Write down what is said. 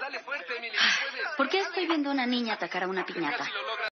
¿Por qué estoy viendo a una niña atacar a una piñata?